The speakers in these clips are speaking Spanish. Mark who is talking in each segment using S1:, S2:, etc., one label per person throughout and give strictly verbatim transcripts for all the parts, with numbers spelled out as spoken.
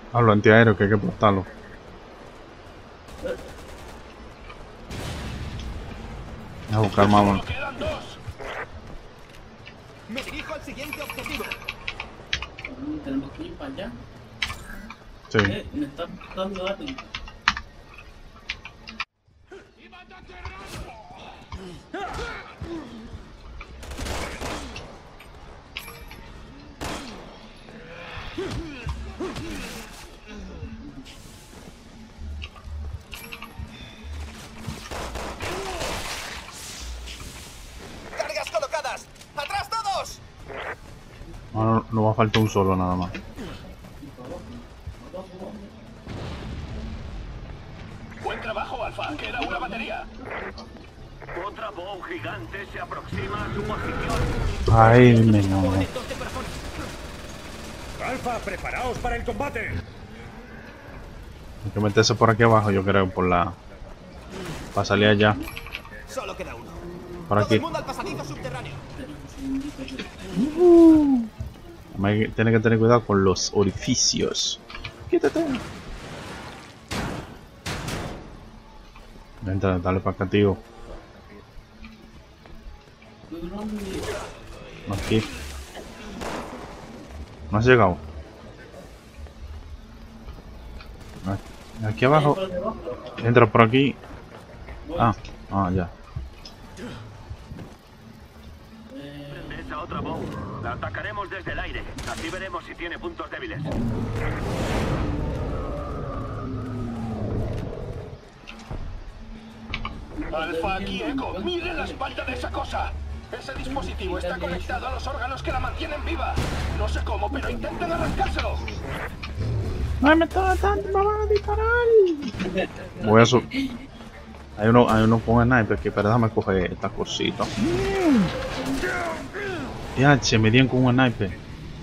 S1: Hablo antiaéreo que hay que explotarlo. Voy a buscar más.
S2: Solo quedan dos.
S3: Me dirijo al siguiente objetivo.
S4: Tenemos que ir para allá.
S1: Sí.
S4: Eh, me está dando alguien.
S3: ¡Cargas colocadas! ¡Atrás todos!
S1: Ahora no va a faltar un solo nada más.
S2: Buen trabajo, Alfa. Queda una batería.
S5: Otra bow gigante se aproxima a su posición.
S1: Ay, no.
S2: Alfa, preparaos para el combate.
S1: Hay que meterse por aquí abajo, yo creo, por la... Para salir allá.
S3: Solo queda uno.
S1: Por
S3: Todo
S1: aquí.
S3: el mundo al pasadizo subterráneo.
S1: Tiene que tener cuidado con los orificios. Quítate. Entra, dale para acá, tío. Aquí. No has llegado. Aquí abajo. Entra por aquí. Ah, ah, ya.
S5: Esa otra bow. La atacaremos desde el aire. Así veremos si tiene puntos débiles.
S2: Alfa, aquí Echo. Miren la espalda de esa cosa. Ese dispositivo está conectado a los órganos que la mantienen viva. No sé cómo, pero intenten arrancárselo.
S1: ¡Ay, me está matando! ¡Me van a disparar! Voy a subir. Hay uno, hay uno con sniper aquí, pero déjame coger esta cosita. Ya, se me dieron con un sniper.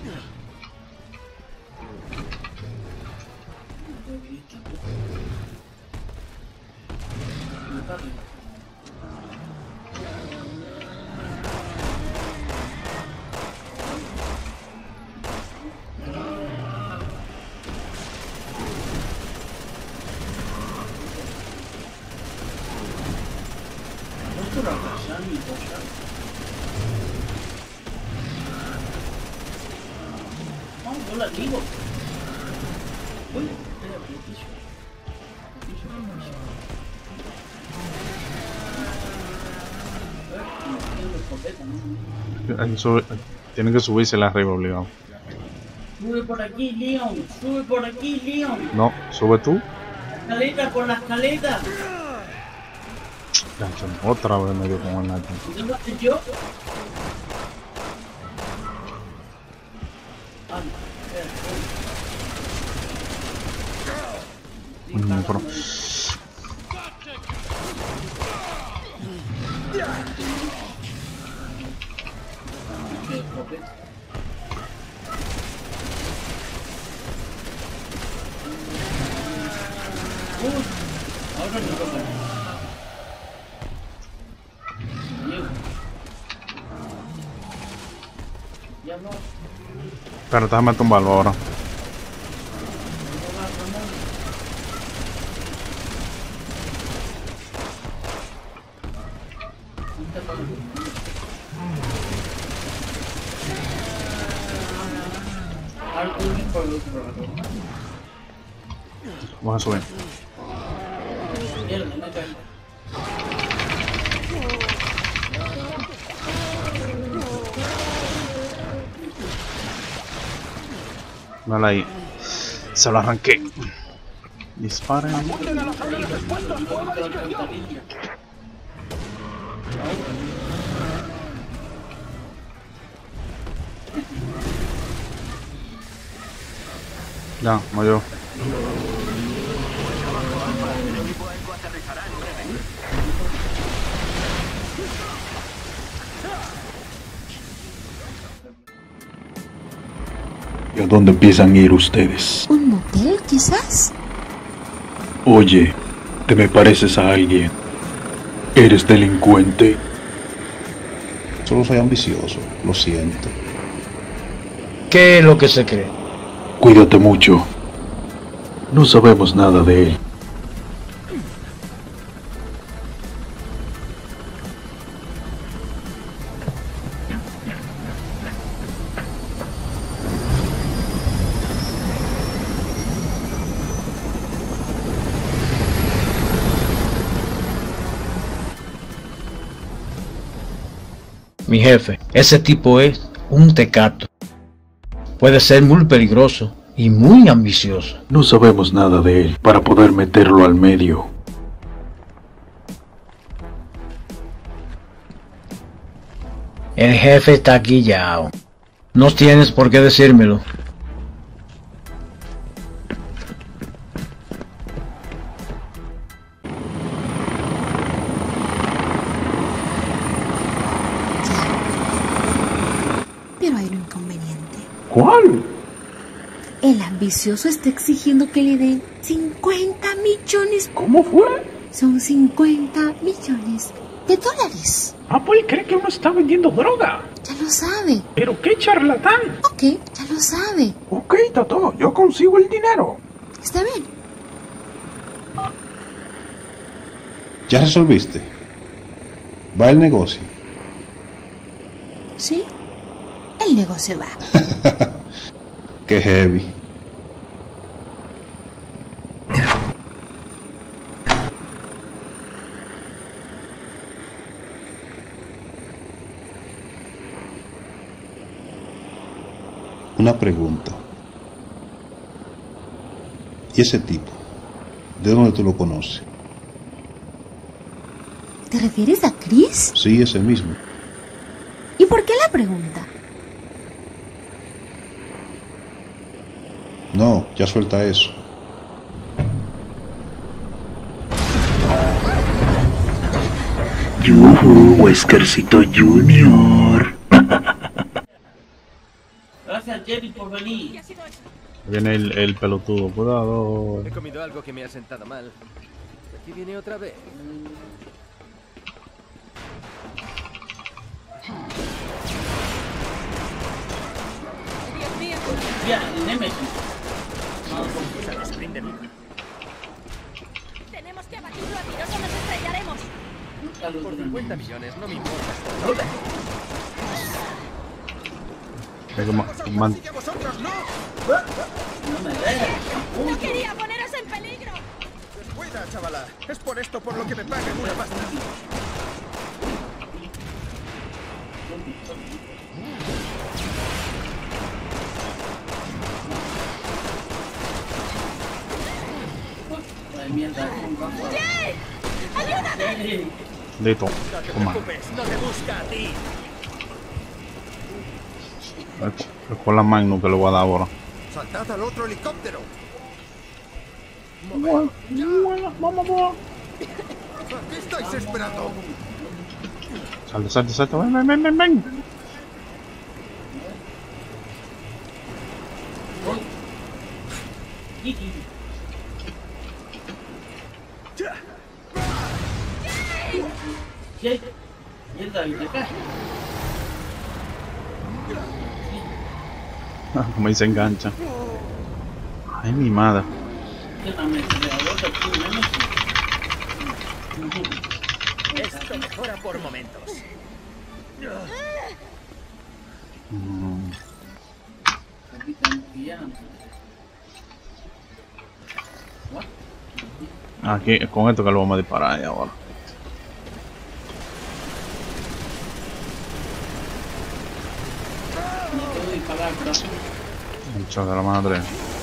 S4: No, yo la digo. Uy, espera, el piso. El piso, el piso. A ver, me quedo de escopeta, ¿no?
S1: Tienen que subirse la arriba obligado.
S4: Sube por aquí, Leon. Sube por aquí, Leon.
S1: No, sube tú.
S4: La escaleta, por la escaleta.
S1: Gancho, otra vez me dio con el sniper.
S4: ¿Qué lo haces yo? Ah, espera.
S1: Mm, pero...
S4: Ahora me toca. Ya no.
S1: Pero déjame tumbarlo ahora. Vamos a subir.
S4: Mierda, me cae.
S1: Vale ahí. Se lo arranqué. Disparen.
S2: Apunten a los órganos expuestos. Fuego a discreción.
S1: Ya, murió.
S5: El equipo Echo aterrizará en breve.
S6: ¿Y a dónde piensan ir ustedes?
S7: ¿Un motel, quizás?
S6: Oye, te me pareces a alguien. ¿Eres delincuente?
S8: Solo soy ambicioso, lo siento.
S9: ¿Qué es lo que se cree?
S6: Cuídate mucho. No sabemos nada de él.
S7: Mi jefe, ese tipo es un tecato. Puede ser muy peligroso y muy ambicioso.
S6: No sabemos nada de él para poder meterlo al medio.
S7: El jefe está guillao. No tienes por qué decírmelo.
S9: Pero hay un inconveniente.
S6: ¿Cuál?
S9: El ambicioso está exigiendo que le den cincuenta millones.
S6: ¿Cómo fue?
S9: Son cincuenta millones de dólares.
S10: Apple cree que uno está vendiendo droga.
S9: Ya lo sabe.
S10: ¿Pero qué charlatán?
S9: Ok, ya lo sabe.
S10: Ok, Tato, yo consigo el dinero.
S9: Está bien.
S8: ¿Ya resolviste? ¿Va el negocio?
S9: Sí, el negocio va.
S8: Qué heavy. Una pregunta. ¿Y ese tipo? ¿De dónde tú lo conoces?
S9: ¿Te refieres a Chris?
S8: Sí, ese mismo.
S9: ¿Y por qué la pregunta?
S8: No, ya suelta eso.
S6: Yuhu, Weskercito Junior.
S4: Gracias, Jerry, por venir.
S1: Viene el, el pelotudo, cuidado.
S3: He comido algo que me ha sentado mal. Aquí viene otra vez.
S4: Ya, el Nemesis.
S11: Tenemos que abatirlo a tiros o nos estrellaremos.
S3: Por cincuenta millones, no me importa.
S1: Hay que ma- man-
S3: ¡Sigue a vosotros, no!
S4: No me dejes.
S11: ¡No quería poneros en peligro!
S3: Descuida, chavala. Es por esto por lo que me pagan una pasta.
S4: Ay, mierda.
S11: ¡Jay! ¡Ayúdame!
S1: Listo.
S3: No te
S1: Toma.
S3: preocupes, no te busca a ti.
S1: Es con la Magnum que le voy a dar ahora.
S3: Saltad al otro helicóptero.
S1: Bueno, bueno, vamos, vamos.
S3: ¿A qué estáis esperando?
S1: Salte, salte, salte. Ven, ven, ven, ven, ven.
S4: ¿Qué? Mierda, ¿y te cae?
S1: Como dice engancha. Ay, mi madre.
S3: Esto mejora por momentos.
S1: Mm. Aquí, con esto que lo vamos a disparar ahí ahora. Mucho de la madre.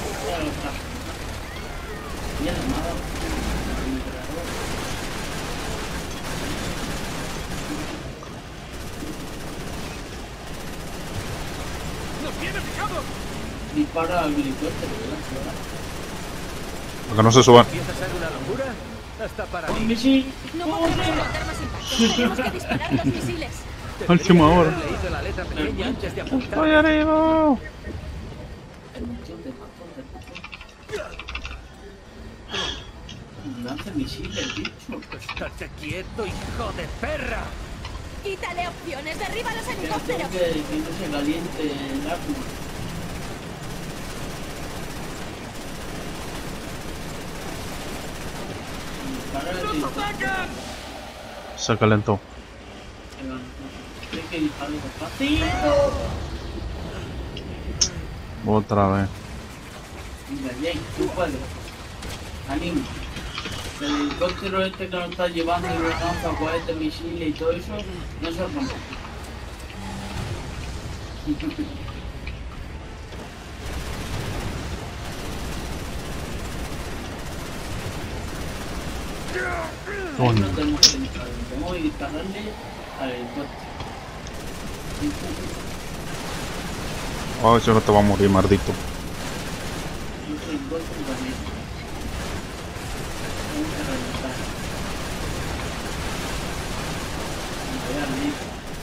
S3: ¡Nos viene picado!
S4: Dispara al helicóptero.
S1: Para que no se suban.
S3: ¿Empieza a ser una locura? Hasta para mí.
S4: ¡Misil!
S11: No podemos aguantar más impactos. Tenemos que disparar los misiles.
S1: Última hora.
S3: He leído la letra pequeña antes de apuntar.
S1: ¡Estoy arriba!
S4: Lanza misiles, bicho.
S3: Estate quieto, hijo de perra.
S11: Quítale opciones, derriba los helicópteros.
S4: Que, que no se caliente el arma.
S1: Se calentó.
S4: Hay que disparar despacito.
S1: Otra vez.
S4: Mira, Jake, tú puedes. Anime. El helicóptero este que nos está llevando y los lanza cohetes, misiles y todo eso, no se rompe.
S1: Oh,
S4: no tenemos que disparar, tenemos que dispararle al helicóptero.
S1: oh, eso no te va a morir, maldito.
S4: Yo soy helicóptero también. Tengo que reventar. Me voy a reír.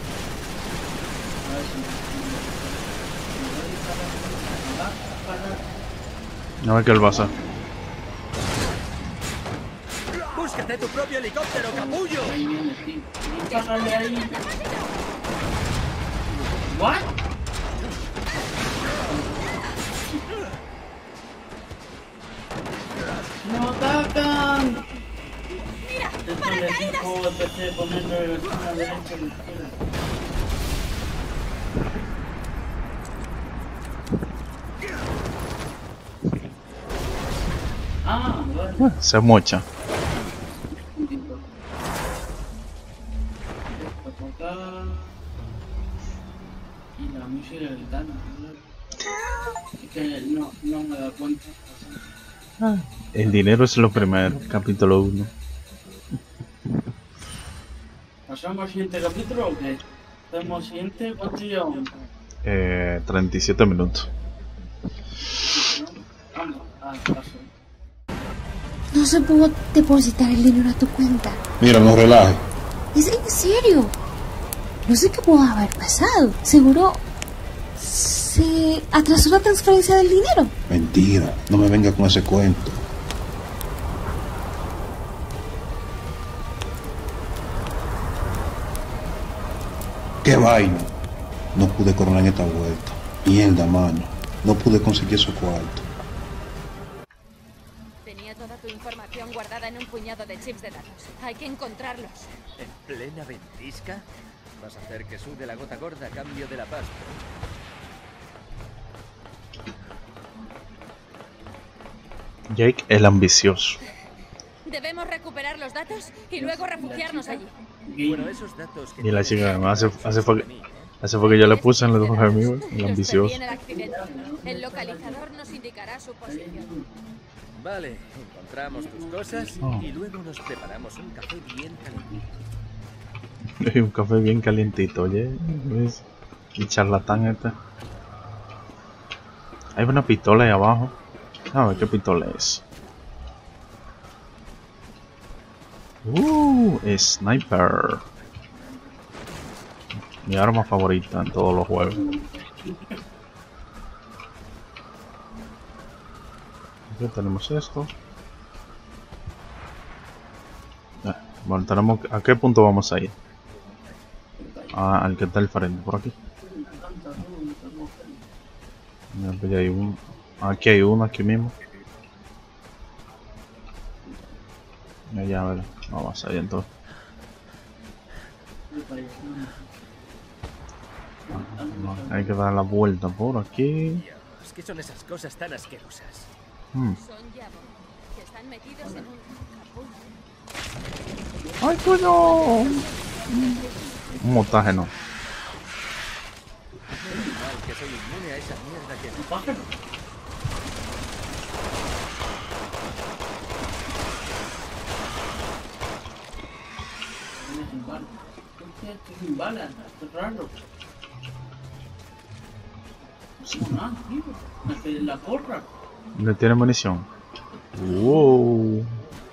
S4: A ver si me voy a disparar. Va a disparar.
S1: A ver qué él va a hacer.
S3: ¡Búscate tu propio helicóptero, capullo!
S4: Ahí viene, tío. Dispárale ahí. ¿What? ¡No atacan!
S11: ¡Mira!
S4: Esto le
S11: ¡Paracaídas!
S4: dijo, empecé a ponerlo de la esquina derecha a la izquierda. Ah, vale.
S1: Se mocha.
S4: Y la música gritando. Es que no, no me da cuenta.
S1: El dinero es lo primero, capítulo uno.
S4: ¿Pasamos al siguiente capítulo o qué? ¿Estamos al siguiente? ¿Cuánto llevamos?
S1: Eh, treinta y siete minutos.
S4: Vamos, ah, paso.
S9: No se pudo depositar el dinero a tu cuenta.
S8: Mira, no relajes.
S9: ¿Es en serio? No sé qué pudo haber pasado. Seguro se atrasó la transferencia del dinero.
S8: Mentira, no me venga con ese cuento. ¡Qué vaina! No pude coronar en esta vuelta. Mierda, mano. No pude conseguir su cuarto.
S11: Tenía toda tu información guardada en un puñado de chips de datos. Hay que encontrarlos.
S12: ¿En plena ventisca? Vas a hacer que sude la gota gorda a cambio de la pasta.
S1: Jake el ambicioso.
S11: Debemos recuperar los datos y luego refugiarnos allí.
S12: Bueno, esos datos que
S1: Y la chica hace, hace, fue, que, hace fue que yo le puse en los dos amigos, el ambicioso.
S11: El accidente. El localizador nos indicará su posición.
S12: Vale, encontramos tus cosas
S1: Oh.
S12: y luego nos preparamos un café bien caliente.
S1: Un café bien calientito, oye. ¿Ves? El charlatán este. Hay una pistola ahí abajo. A ver qué pistola es. Uh, sniper. Mi arma favorita en todos los juegos. Aquí tenemos esto. Ah, bueno, tenemos. ¿A qué punto vamos a ir? Ah, al que está al frente, por aquí. Mira, pues ya hay uno. Aquí hay uno, aquí mismo. Ya, ya, a ver. Vamos ahí entonces. No, hay que dar la vuelta por aquí.
S12: Dios, ¿qué son esas cosas tan asquerosas?
S1: Hmm.
S11: Son Yavor, que están metidos en un capullo.
S1: ¡Ay, coño! Un mutágeno.
S12: Mal que soy inmune a esa mierda que me
S4: pájaro. Sin balas. Esto sin balas, esto es raro. No, tío, me quedé en la porra.
S1: ¿Le tiene munición? Wow.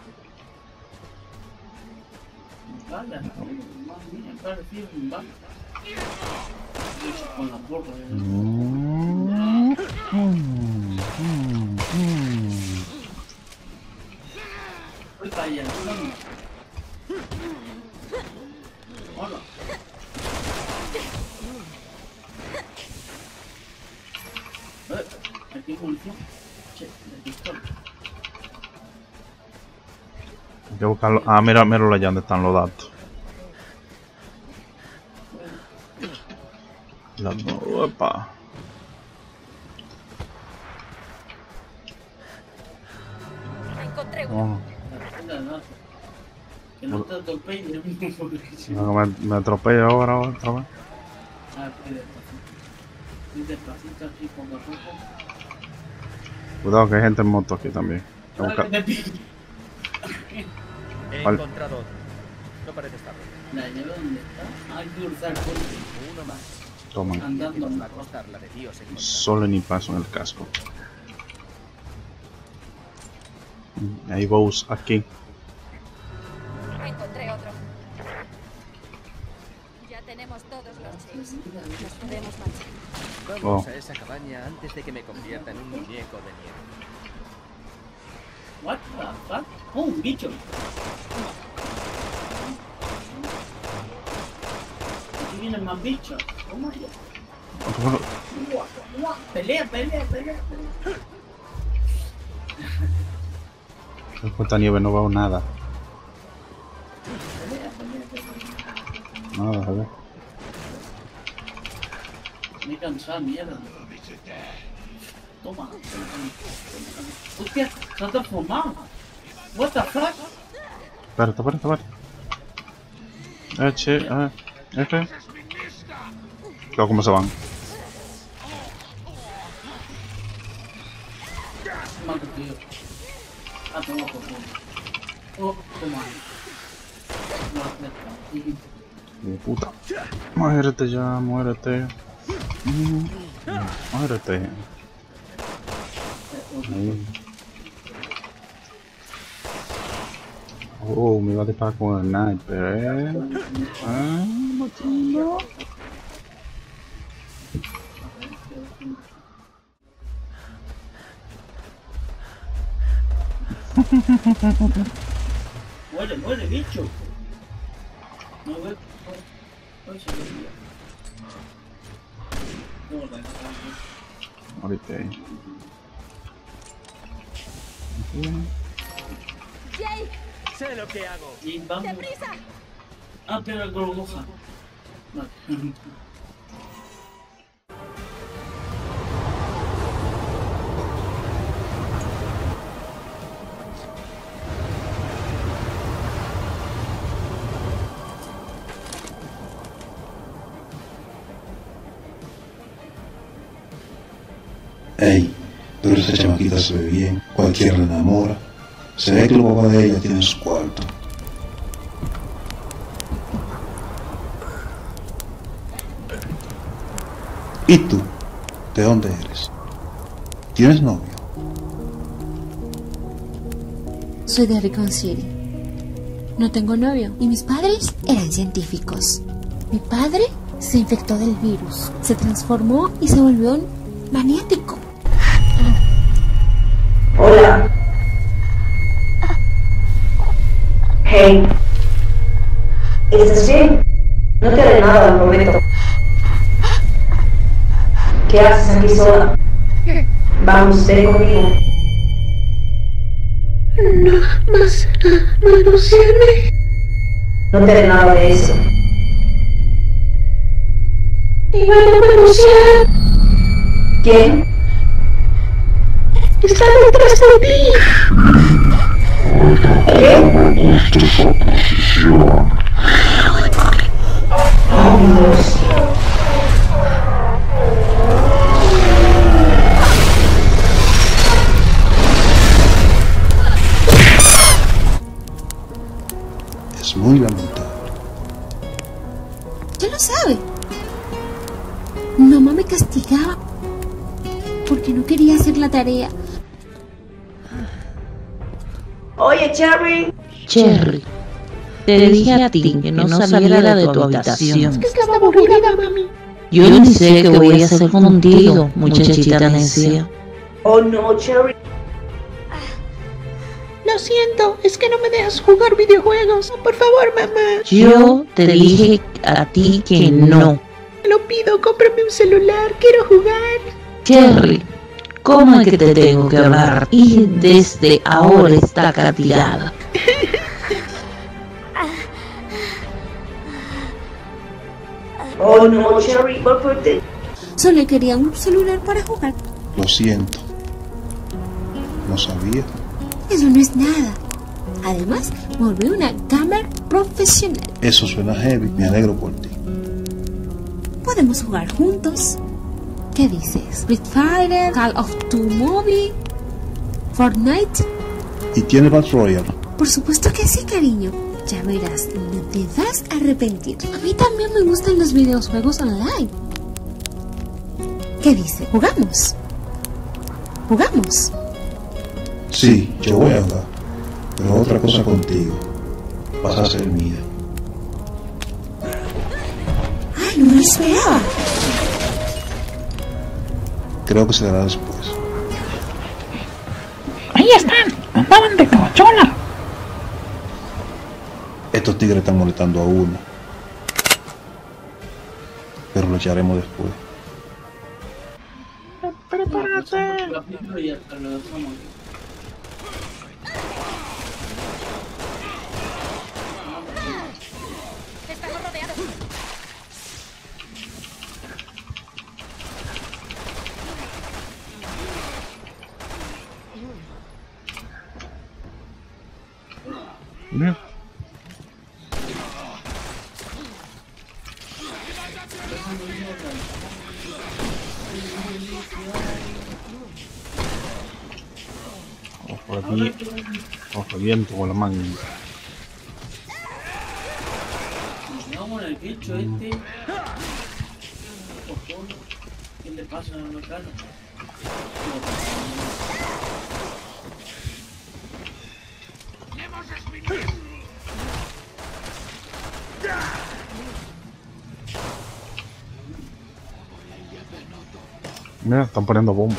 S4: Balas, tío, más bien, parecido sin balas. Con la porra. ¿eh?
S1: Mm, mm, mm, mm.
S4: Voy para allá, vamos. Hola. Eh, aquí hay munición. Che, de pistola.
S1: Hay que buscarlo. Ah, mira, míralo allá donde están los datos. La opa.
S11: Encontré
S1: Oh.
S11: uno.
S4: Que no te atropelle.
S1: No, me, me atropella ahora, ahora, otra vez.
S4: Ah, y despacito aquí, poco a poco.
S1: Cuidado que hay gente en moto aquí también. Hay que buscar-
S12: He
S1: Vale.
S12: encontrado otro. No parece estable.
S4: La llave dónde está. Hay que cruzar por
S12: Uno más.
S1: Toman.
S4: andando.
S12: Nos va a costar la de Dios encontrar.
S1: Solo ni paso en el casco. Hay bows aquí.
S11: Encontré otro. Ya tenemos todos los chips. Nos podemos marchar.
S12: Vamos
S1: Oh.
S12: a esa cabaña antes de que me convierta en un muñeco de nieve.
S4: What the fuck? Oh, un bicho. Aquí vienen más bichos. Oh my god. Pelea, pelea, pelea, pelea.
S1: Con esta nieve no veo nada.
S4: Pelea, pelea, pelea.
S1: Nada, a ver.
S4: Me he cansado, mierda. Toma. Hostia, se ha transformado. What the fuck?
S1: Espérate, espérate, espérate. Eh, che, eh. F. Claro, ¿cómo se van?
S4: Mato, tío. Ah, toma, por favor. Oh, toma. No, ya está.
S1: De puta. Muérete ya, muérete. Mm, Muérete. Ahí. Oh, me iba a disparar con el sniper, eh. Ah, matando.
S4: Muere, muere, bicho. No ve. Hoy se lo dio. No, la
S1: Ahorita ahí.
S11: Jake,
S12: Sé lo que hago.
S4: Y vamos.
S11: deprisa.
S4: Ah, pero el gorgoja. Vale.
S8: Ey, pero esa chamaquita se ve bien, cualquiera la enamora. Se ve que los papás de ella tienen su cuarto. ¿Y tú? ¿De dónde eres? ¿Tienes novio?
S9: Soy de Raccoon City. No tengo novio y mis padres eran científicos. Mi padre se infectó del virus, se transformó y se volvió un maniático.
S13: Hola. Hey. ¿Estás bien? No te haré nada, lo prometo. ¿Qué haces aquí sola? Vamos, ven conmigo. No, más manosearme. No te haré nada de eso. Te van a manosear. ¿Quién? Está detrás de ti. ¿Qué? Oh, Dios.
S8: Es muy lamentable.
S9: Ya lo sabe. Mamá me castigaba porque no quería hacer la tarea.
S13: Oye, Cherry.
S14: Cherry, te dije a ti que no saliera de tu habitación.
S13: Es que estaba aburrida, mami.
S14: Yo ni sé qué voy a hacer contigo, muchachita necia.
S13: Oh, no, Cherry.
S15: Lo siento, es que no me dejas jugar videojuegos. Por favor, mamá.
S14: Yo te dije a ti que no.
S15: Te lo pido, cómprame un celular, quiero jugar.
S14: Cherry, ¿cómo es que te tengo que hablar? Y desde ahora está castigada.
S13: Oh no, Cherry, what put it?
S9: Solo quería un celular para jugar.
S8: Lo siento. No sabía.
S9: Eso no es nada. Además, me volví una gamer profesional.
S8: Eso suena heavy. Me alegro por ti.
S9: Podemos jugar juntos. ¿Qué dices? Street Fighter, Call of Duty Mobile, Fortnite.
S8: ¿Y tiene Battle Royale?
S9: Por supuesto que sí, cariño. Ya verás, no te vas a arrepentir. A mí también me gustan los videojuegos online. ¿Qué dice? ¿Jugamos? ¿Jugamos?
S8: Sí, yo voy a jugar. Pero otra cosa contigo. Vas a ser mía.
S9: Ay, no me esperaba.
S8: Creo que se dará después.
S10: Ahí están. Andaban de cabachola.
S8: Estos tigres están molestando a uno. Pero lo echaremos después.
S4: ¡Prepárate!
S11: Estamos rodeados.
S1: Mira. Vamos por aquí. Vamos al viento con la manga.
S4: Vamos el bicho este. ¿Qué le pasa a los caras?
S1: Mira, están poniendo bombas.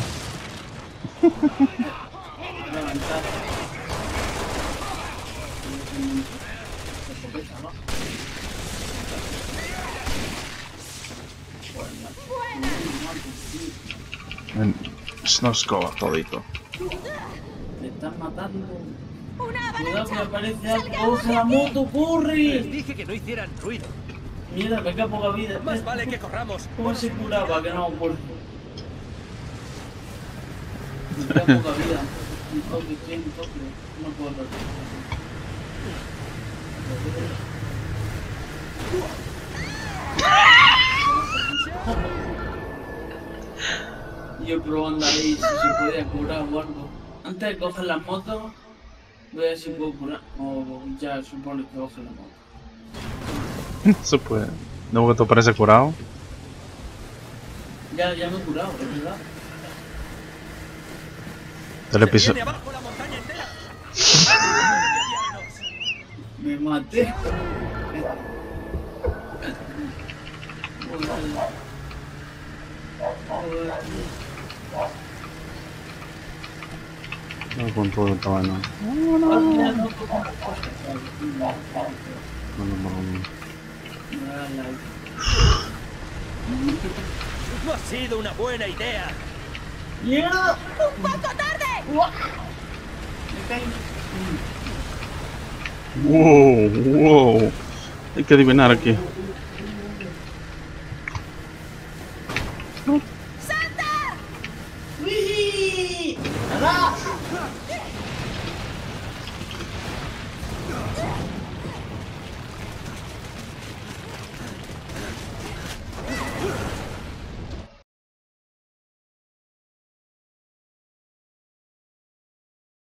S1: Snow Scoba todito.
S4: Me están matando. Cuidado que aparece algo. ¡Coge la moto, corre!
S12: Les dije que no hicieran ruido.
S4: Mierda, me queda poca vida.
S12: Más vale que corramos.
S4: ¿Cómo se curaba? Que no, por... Me queda poca vida. Un toque, estoy en un toque. No puedo hablar. Yo probando ahí si se podía curar o algo. Antes de coger la moto, voy a ver si puedo curar. O ya supone que coge la moto.
S1: Se puede. ¿No que te parece curado?
S4: Ya, ya me he curado, es verdad.
S1: Dale piso.
S4: Me maté.
S1: No con todo el tamaño.
S4: No, no, no.
S1: No,
S12: No ha sido una buena idea.
S4: ¡Mierda!
S11: ¡Un poco tarde!
S1: Wow, wow. Hay que adivinar aquí.
S11: ¡Salta!
S4: ¡Uy! ¡Alá!